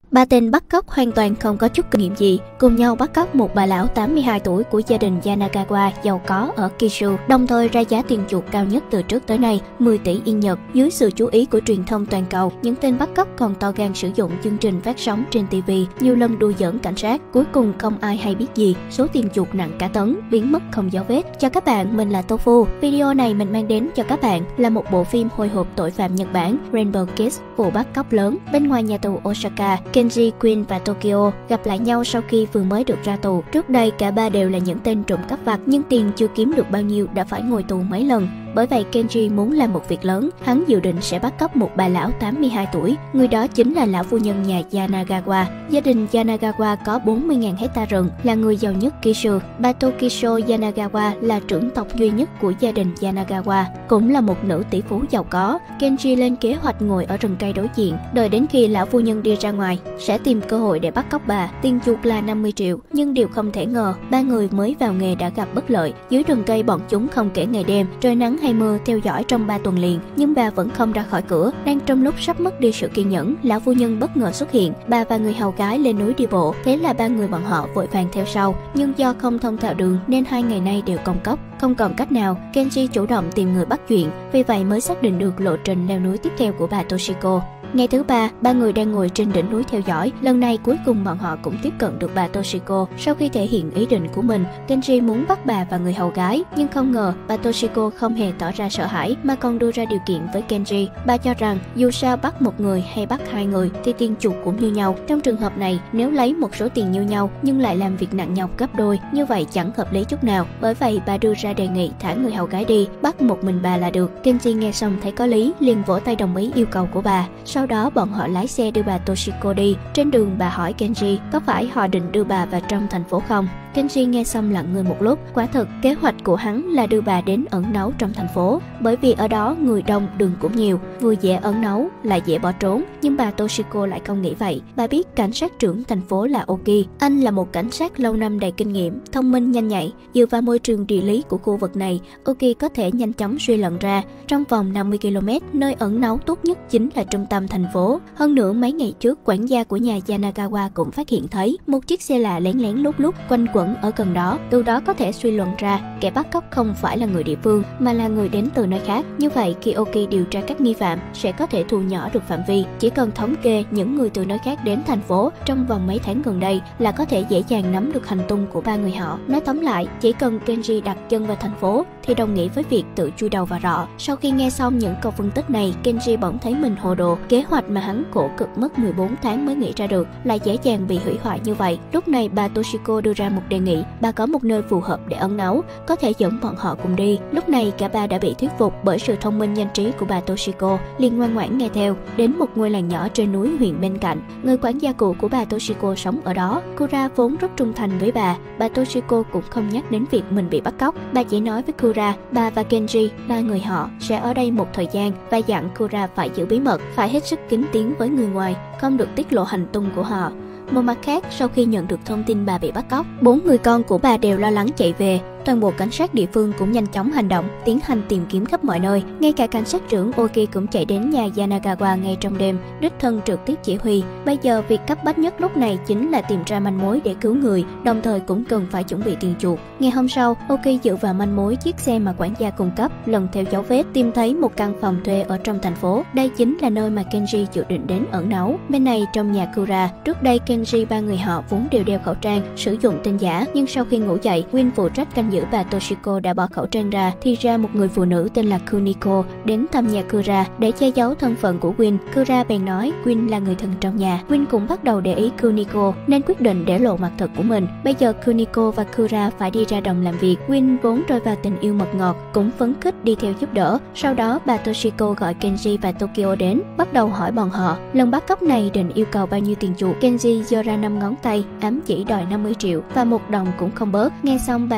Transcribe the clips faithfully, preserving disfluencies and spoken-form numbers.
Ba tên bắt cóc hoàn toàn không có chút kinh nghiệm gì, cùng nhau bắt cóc một bà lão tám mươi hai tuổi của gia đình Yanagawa giàu có ở Kyushu, đồng thời ra giá tiền chuộc cao nhất từ trước tới nay, mười tỷ yên Nhật. Dưới sự chú ý của truyền thông toàn cầu, những tên bắt cóc còn to gan sử dụng chương trình phát sóng trên ti vi, nhiều lần đùa giỡn cảnh sát. Cuối cùng không ai hay biết gì, số tiền chuộc nặng cả tấn, biến mất không dấu vết. Chào các bạn, mình là Tofu. Video này mình mang đến cho các bạn là một bộ phim hồi hộp tội phạm Nhật Bản, Rainbow Kids, vụ bắt cóc lớn. Bên ngoài nhà tù Osaka, Kenji, Queen và Tokyo gặp lại nhau sau khi vừa mới được ra tù. Trước đây cả ba đều là những tên trộm cắp vặt, nhưng tiền chưa kiếm được bao nhiêu đã phải ngồi tù mấy lần. Bởi vậy Kenji muốn làm một việc lớn, hắn dự định sẽ bắt cóc một bà lão tám mươi hai tuổi, người đó chính là lão phu nhân nhà Yanagawa. Gia đình Yanagawa có bốn mươi nghìn hecta rừng, là người giàu nhất Kyushu. Bà Tokisho Yanagawa là trưởng tộc duy nhất của gia đình Yanagawa, cũng là một nữ tỷ phú giàu có. Kenji lên kế hoạch ngồi ở rừng cây đối diện, đợi đến khi lão phu nhân đi ra ngoài, sẽ tìm cơ hội để bắt cóc bà. Tiền chuộc là năm mươi triệu, nhưng điều không thể ngờ, ba người mới vào nghề đã gặp bất lợi. Dưới rừng cây bọn chúng không kể ngày đêm, trời nắng hay mưa theo dõi trong ba tuần liền, nhưng bà vẫn không ra khỏi cửa. Đang trong lúc sắp mất đi sự kiên nhẫn, lão phu nhân bất ngờ xuất hiện. Bà và người hầu gái lên núi đi bộ, thế là ba người bọn họ vội vàng theo sau, nhưng do không thông thạo đường nên hai ngày nay đều công cốc. Không còn cách nào, Kenji chủ động tìm người bắt chuyện, vì vậy mới xác định được lộ trình leo núi tiếp theo của bà Toshiko. Ngày thứ ba, ba người đang ngồi trên đỉnh núi theo dõi. Lần này cuối cùng bọn họ cũng tiếp cận được bà Toshiko. Sau khi thể hiện ý định của mình, Kenji muốn bắt bà và người hầu gái, nhưng không ngờ bà Toshiko không hề tỏ ra sợ hãi mà còn đưa ra điều kiện với Kenji. Bà cho rằng dù sao bắt một người hay bắt hai người thì tiền chuộc cũng như nhau. Trong trường hợp này, nếu lấy một số tiền như nhau nhưng lại làm việc nặng nhọc gấp đôi, như vậy chẳng hợp lý chút nào. Bởi vậy bà đưa ra đề nghị thả người hầu gái đi, bắt một mình bà là được. Kenji nghe xong thấy có lý, liền vỗ tay đồng ý yêu cầu của bà. Sau đó bọn họ lái xe đưa bà Toshiko đi. Trên đường bà hỏi Kenji có phải họ định đưa bà vào trong thành phố không. Kenji nghe xong lặng người một lúc. Quả thực kế hoạch của hắn là đưa bà đến ẩn náu trong thành phố, bởi vì ở đó người đông đường cũng nhiều, vừa dễ ẩn náu lại dễ bỏ trốn. Nhưng bà Toshiko lại không nghĩ vậy. Bà biết cảnh sát trưởng thành phố là Oki. Anh là một cảnh sát lâu năm đầy kinh nghiệm, thông minh nhanh nhạy. Dựa vào môi trường địa lý của khu vực này, Oki có thể nhanh chóng suy luận ra trong vòng năm mươi ki lô mét nơi ẩn náu tốt nhất chính là trung tâm thành phố. Hơn nữa mấy ngày trước, quản gia của nhà Yanagawa cũng phát hiện thấy một chiếc xe lạ lén lén lút lút quanh quẩn ở gần đó. Từ đó có thể suy luận ra kẻ bắt cóc không phải là người địa phương mà là người đến từ nơi khác. Như vậy khi Oki điều tra các nghi phạm sẽ có thể thu nhỏ được phạm vi. Chỉ cần thống kê những người từ nơi khác đến thành phố trong vòng mấy tháng gần đây là có thể dễ dàng nắm được hành tung của ba người họ. Nói tóm lại, chỉ cần Kenji đặt chân vào thành phố thì đồng nghĩa với việc tự chui đầu vào rọ. Sau khi nghe xong những câu phân tích này, Kenji bỗng thấy mình hồ đồ. Kế hoạch mà hắn khổ cực mất mười bốn tháng mới nghĩ ra được lại dễ dàng bị hủy hoại như vậy. Lúc này bà Toshiko đưa ra một đề nghị, bà có một nơi phù hợp để ẩn náu, có thể dẫn bọn họ cùng đi. Lúc này cả ba đã bị thuyết phục bởi sự thông minh nhanh trí của bà Toshiko, liền ngoan ngoãn nghe theo. Đến một ngôi làng nhỏ trên núi huyện bên cạnh, người quản gia cũ của bà Toshiko sống ở đó. Kura vốn rất trung thành với bà. Bà Toshiko cũng không nhắc đến việc mình bị bắt cóc. Bà chỉ nói với Kura, bà và Kenji, ba người họ sẽ ở đây một thời gian và dặn Kura phải giữ bí mật, phải hết sức kín tiếng với người ngoài, không được tiết lộ hành tung của họ. Một mặt khác, sau khi nhận được thông tin bà bị bắt cóc, bốn người con của bà đều lo lắng chạy về. Toàn bộ cảnh sát địa phương cũng nhanh chóng hành động, tiến hành tìm kiếm khắp mọi nơi. Ngay cả cảnh sát trưởng Oki cũng chạy đến nhà Yanagawa ngay trong đêm, đích thân trực tiếp chỉ huy. Bây giờ việc cấp bách nhất lúc này chính là tìm ra manh mối để cứu người, đồng thời cũng cần phải chuẩn bị tiền chuộc. Ngày hôm sau, Oki dựa vào manh mối chiếc xe mà quản gia cung cấp, lần theo dấu vết tìm thấy một căn phòng thuê ở trong thành phố. Đây chính là nơi mà Kenji dự định đến ẩn náu. Bên này trong nhà Kura, trước đây Kenji ba người họ vốn đều đeo khẩu trang, sử dụng tên giả, nhưng sau khi ngủ dậy, Win phụ trách canh giữ bà Toshiko đã bỏ khẩu trang ra, thì ra một người phụ nữ tên là Kuniko đến thăm nhà Kura. Để che giấu thân phận của Win, Kura bèn nói Win là người thân trong nhà. Win cũng bắt đầu để ý Kuniko nên quyết định để lộ mặt thật của mình. Bây giờ Kuniko và Kura phải đi ra đồng làm việc. Win vốn rơi vào tình yêu mật ngọt, cũng phấn khích đi theo giúp đỡ. Sau đó bà Toshiko gọi Kenji và Tokyo đến, bắt đầu hỏi bọn họ lần bắt cóc này định yêu cầu bao nhiêu tiền chuộc. Kenji giơ ra năm ngón tay, ám chỉ đòi năm mươi triệu và một đồng cũng không bớt. Nghe xong bà Toshiko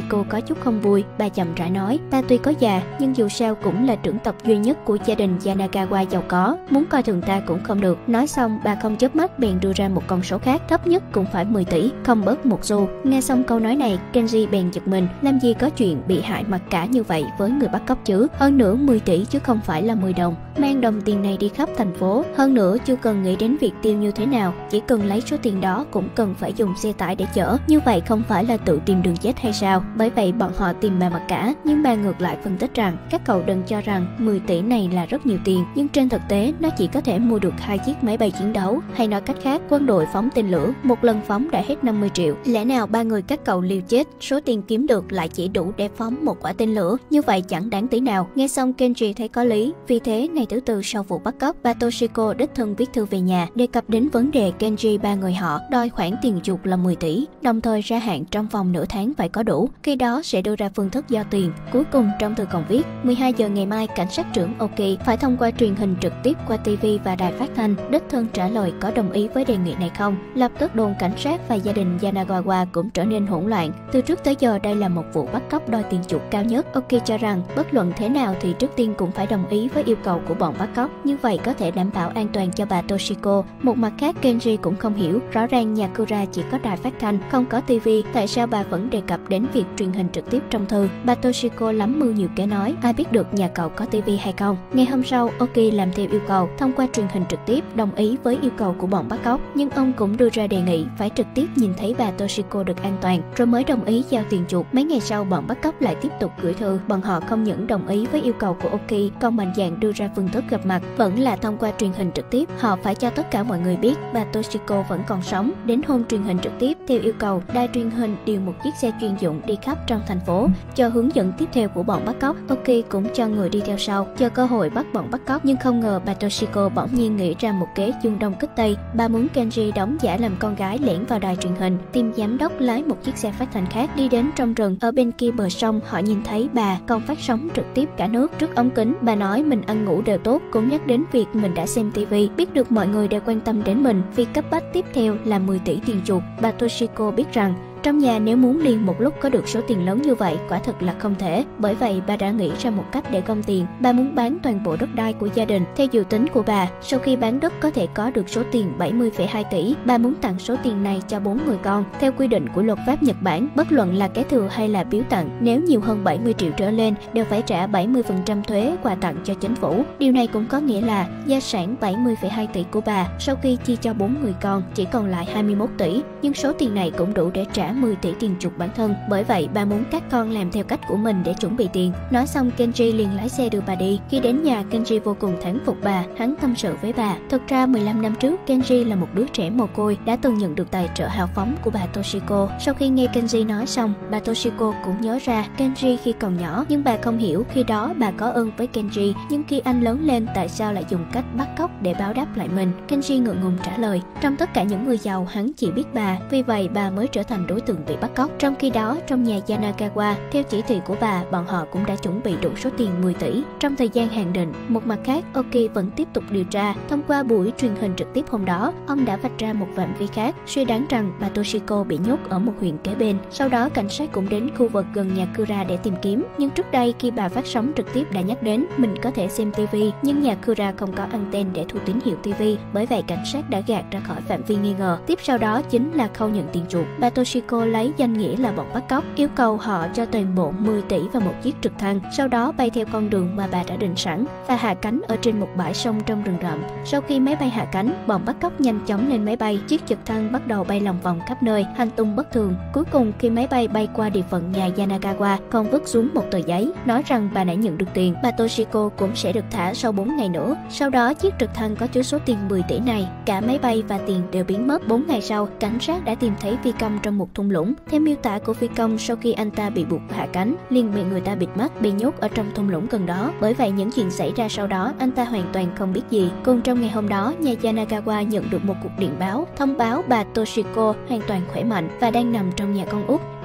Toshiko có chút không vui, bà chậm rãi nói, ba tuy có già nhưng dù sao cũng là trưởng tộc duy nhất của gia đình Yanagawa giàu có, muốn coi thường ta cũng không được. Nói xong, bà không chớp mắt bèn đưa ra một con số khác, thấp nhất cũng phải mười tỷ, không bớt một xu. Nghe xong câu nói này, Kenji bèn giật mình, làm gì có chuyện bị hại mặc cả như vậy với người bắt cóc chứ, hơn nữa mười tỷ chứ không phải là mười đồng. Mang đồng tiền này đi khắp thành phố, hơn nữa chưa cần nghĩ đến việc tiêu như thế nào, chỉ cần lấy số tiền đó cũng cần phải dùng xe tải để chở, như vậy không phải là tự tìm đường chết hay sao? Bởi vậy bọn họ tìm bà mặc cả, nhưng bà ngược lại phân tích rằng các cậu đừng cho rằng mười tỷ này là rất nhiều tiền, nhưng trên thực tế nó chỉ có thể mua được hai chiếc máy bay chiến đấu, hay nói cách khác, quân đội phóng tên lửa, một lần phóng đã hết năm mươi triệu. Lẽ nào ba người các cậu liều chết, số tiền kiếm được lại chỉ đủ để phóng một quả tên lửa, như vậy chẳng đáng tí nào. Nghe xong Kenji thấy có lý, vì thế ngày thứ tư sau vụ bắt cóc, bà Toshiko đích thân viết thư về nhà đề cập đến vấn đề Kenji ba người họ đòi khoản tiền chuộc là mười tỷ, đồng thời ra hạn trong vòng nửa tháng phải có đủ, khi đó sẽ đưa ra phương thức giao tiền. Cuối cùng trong thư còn viết mười hai giờ ngày mai cảnh sát trưởng Oki phải thông qua truyền hình trực tiếp qua ti vi và đài phát thanh đích thân trả lời có đồng ý với đề nghị này không. Lập tức đồn cảnh sát và gia đình Yanagawa cũng trở nên hỗn loạn. Từ trước tới giờ đây là một vụ bắt cóc đòi tiền chuộc cao nhất. Oki cho rằng bất luận thế nào thì trước tiên cũng phải đồng ý với yêu cầu của bọn bắt cóc, như vậy có thể đảm bảo an toàn cho bà Toshiko. Một mặt khác, Kenji cũng không hiểu, rõ ràng nhà Kura chỉ có đài phát thanh, không có ti vi, tại sao bà vẫn đề cập đến việc truyền hình trực tiếp trong thư. Bà Toshiko lắm mưu nhiều kế nói, ai biết được nhà cậu có ti vi hay không. Ngày hôm sau, Oki làm theo yêu cầu, thông qua truyền hình trực tiếp đồng ý với yêu cầu của bọn bắt cóc, nhưng ông cũng đưa ra đề nghị phải trực tiếp nhìn thấy bà Toshiko được an toàn rồi mới đồng ý giao tiền chuộc. Mấy ngày sau, bọn bắt cóc lại tiếp tục gửi thư, bọn họ không những đồng ý với yêu cầu của Oki, còn mạnh dạn đưa ra phương thức gặp mặt, vẫn là thông qua truyền hình trực tiếp. Họ phải cho tất cả mọi người biết bà Toshiko vẫn còn sống. Đến hôm truyền hình trực tiếp, theo yêu cầu, đài truyền hình điều một chiếc xe chuyên dụng đi khắp trong thành phố cho hướng dẫn tiếp theo của bọn bắt cóc. Oki cũng cho người đi theo sau, chờ cơ hội bắt bọn bắt cóc, nhưng không ngờ bà Toshiko bỗng nhiên nghĩ ra một kế dương đông kích tây. Bà muốn Kenji đóng giả làm con gái lẻn vào đài truyền hình, tìm giám đốc lái một chiếc xe phát thanh khác đi đến trong rừng. Ở bên kia bờ sông, họ nhìn thấy bà còn phát sóng trực tiếp cả nước trước ống kính. Bà nói mình ăn ngủ đều tốt, cũng nhắc đến việc mình đã xem ti vi, biết được mọi người đều quan tâm đến mình. Việc cấp bách tiếp theo là mười tỷ tiền chuộc. Bà Toshiko biết rằng trong nhà nếu muốn liền một lúc có được số tiền lớn như vậy quả thực là không thể. Bởi vậy bà đã nghĩ ra một cách để gom tiền. Bà muốn bán toàn bộ đất đai của gia đình. Theo dự tính của bà, sau khi bán đất có thể có được số tiền bảy mươi phẩy hai tỷ. Bà muốn tặng số tiền này cho bốn người con. Theo quy định của luật pháp Nhật Bản, bất luận là kế thừa hay là biếu tặng, nếu nhiều hơn bảy mươi triệu trở lên đều phải trả bảy mươi phần trăm thuế quà tặng cho chính phủ. Điều này cũng có nghĩa là gia sản bảy mươi phẩy hai tỷ của bà sau khi chia cho bốn người con chỉ còn lại hai mươi mốt tỷ. Nhưng số tiền này cũng đủ để trả mười tỷ tiền chuộc bản thân. Bởi vậy bà muốn các con làm theo cách của mình để chuẩn bị tiền. Nói xong, Kenji liền lái xe đưa bà đi. Khi đến nhà, Kenji vô cùng thán phục bà. Hắn tâm sự với bà, thực ra mười lăm năm trước Kenji là một đứa trẻ mồ côi đã từng nhận được tài trợ hào phóng của bà Toshiko. Sau khi nghe Kenji nói xong, bà Toshiko cũng nhớ ra Kenji khi còn nhỏ, nhưng bà không hiểu khi đó bà có ơn với Kenji, nhưng khi anh lớn lên tại sao lại dùng cách bắt cóc để báo đáp lại mình. Kenji ngượng ngùng trả lời, trong tất cả những người giàu hắn chỉ biết bà, vì vậy bà mới trở thành đối tượng bị bắt cóc. Trong khi đó, trong nhà Yanagawa, theo chỉ thị của bà, bọn họ cũng đã chuẩn bị đủ số tiền mười tỷ trong thời gian hạn định. Một mặt khác, Oki vẫn tiếp tục điều tra. Thông qua buổi truyền hình trực tiếp hôm đó, ông đã vạch ra một phạm vi khác, suy đoán rằng bà Toshiko bị nhốt ở một huyện kế bên. Sau đó, cảnh sát cũng đến khu vực gần nhà Kura để tìm kiếm. Nhưng trước đây, khi bà phát sóng trực tiếp đã nhắc đến mình có thể xem ti vi, nhưng nhà Kura không có anten để thu tín hiệu ti vi, bởi vậy cảnh sát đã gạt ra khỏi phạm vi nghi ngờ. Tiếp sau đó chính là khâu nhận tiền chuộc. Bà Toshiko lấy danh nghĩa là bọn bắt cóc, yêu cầu họ cho toàn bộ mười tỷ và một chiếc trực thăng, sau đó bay theo con đường mà bà đã định sẵn và hạ cánh ở trên một bãi sông trong rừng rậm. Sau khi máy bay hạ cánh, bọn bắt cóc nhanh chóng lên máy bay, chiếc trực thăng bắt đầu bay lòng vòng khắp nơi, hành tung bất thường. Cuối cùng khi máy bay bay qua địa phận nhà Yanagawa, còn vứt xuống một tờ giấy nói rằng bà đã nhận được tiền, bà Toshiko cũng sẽ được thả sau bốn ngày nữa. Sau đó chiếc trực thăng có chứa số tiền mười tỷ này, cả máy bay và tiền đều biến mất. Bốn ngày sau, cảnh sát đã tìm thấy phi công trong một thung lũng. Theo miêu tả của phi công, sau khi anh ta bị buộc hạ cánh, liền bị người ta bịt mắt, bị nhốt ở trong thung lũng gần đó. Bởi vậy những chuyện xảy ra sau đó anh ta hoàn toàn không biết gì. Cùng trong ngày hôm đó, nhà Yanagawa nhận được một cuộc điện báo thông báo bà Toshiko hoàn toàn khỏe mạnh và đang nằm trong nhà con út.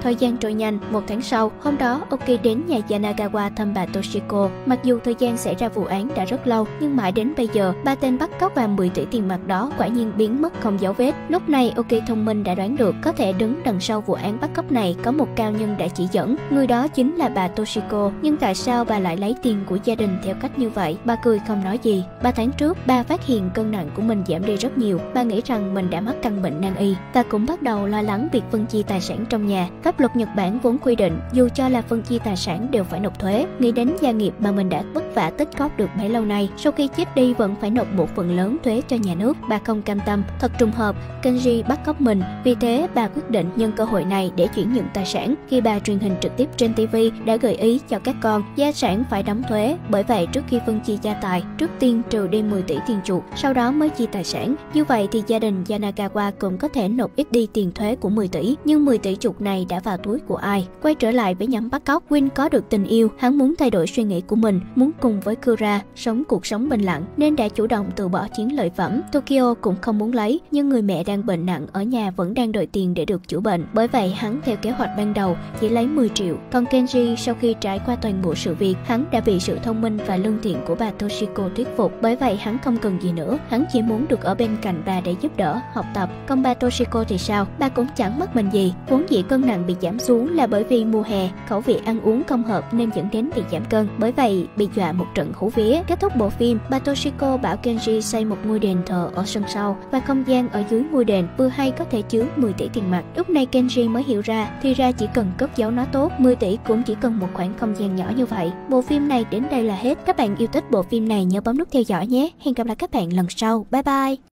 Thời gian trôi nhanh, một tháng sau, hôm đó Oki đến nhà Yanagawa thăm bà Toshiko. Mặc dù thời gian xảy ra vụ án đã rất lâu, nhưng mãi đến bây giờ, ba tên bắt cóc và mười tỷ tiền mặt đó quả nhiên biến mất không dấu vết. Lúc này Oki thông minh đã đoán được có thể đứng đằng sau vụ án bắt cóc này có một cao nhân đã chỉ dẫn. Người đó chính là bà Toshiko. Nhưng tại sao bà lại lấy tiền của gia đình theo cách như vậy? Bà cười không nói gì. Ba tháng trước, bà phát hiện cân nặng của mình giảm đi rất nhiều. Bà nghĩ rằng mình đã mắc căn bệnh nan y. Bà cũng bắt đầu lo lắng việc phân chia tài sản trong nhà. Pháp luật Nhật Bản vốn quy định dù cho là phân chia tài sản đều phải nộp thuế. Nghĩ đến gia nghiệp mà mình đã vất vả tích góp được bấy lâu nay, sau khi chết đi vẫn phải nộp một phần lớn thuế cho nhà nước. Bà không cam tâm. Thật trùng hợp, Kenji bắt cóc mình. Vì thế, bà quyết định nhân cơ hội này để chuyển nhượng tài sản. Khi bà truyền hình trực tiếp trên ti vi đã gợi ý cho các con gia sản phải đóng thuế. Bởi vậy, trước khi phân chia gia tài, trước tiên trừ đi mười tỷ tiền chuộc, sau đó mới chia tài sản. Như vậy thì gia đình Yanagawa cũng có thể nộp ít đi tiền thuế của mười tỷ. Nhưng mười tỷ chuộc này đã vào túi của ai? Quay trở lại với nhóm bắt cóc, Win có được tình yêu, hắn muốn thay đổi suy nghĩ của mình, muốn cùng với Kura sống cuộc sống bình lặng nên đã chủ động từ bỏ chiến lợi phẩm. Tokyo cũng không muốn lấy, nhưng người mẹ đang bệnh nặng ở nhà vẫn đang đòi tiền để được chữa bệnh. Bởi vậy hắn theo kế hoạch ban đầu chỉ lấy mười triệu. Còn Kenji sau khi trải qua toàn bộ sự việc, hắn đã bị sự thông minh và lương thiện của bà Toshiko thuyết phục. Bởi vậy hắn không cần gì nữa, hắn chỉ muốn được ở bên cạnh bà để giúp đỡ, học tập. Còn bà Toshiko thì sao? Bà cũng chẳng mất mình gì. Vốn dĩ cân nặng bị giảm xuống là bởi vì mùa hè, khẩu vị ăn uống không hợp nên dẫn đến bị giảm cân. Bởi vậy bị dọa một trận hú vía. Kết thúc bộ phim, bà Toshiko bảo Kenji xây một ngôi đền thờ ở sân sau và không gian ở dưới ngôi đền vừa hay có thể chứa mười tỷ tiền mặt. Lúc này Kenji mới hiểu ra, thì ra chỉ cần cất giấu nó tốt, mười tỷ cũng chỉ cần một khoảng không gian nhỏ như vậy. Bộ phim này đến đây là hết. Các bạn yêu thích bộ phim này nhớ bấm nút theo dõi nhé. Hẹn gặp lại các bạn lần sau. Bye bye.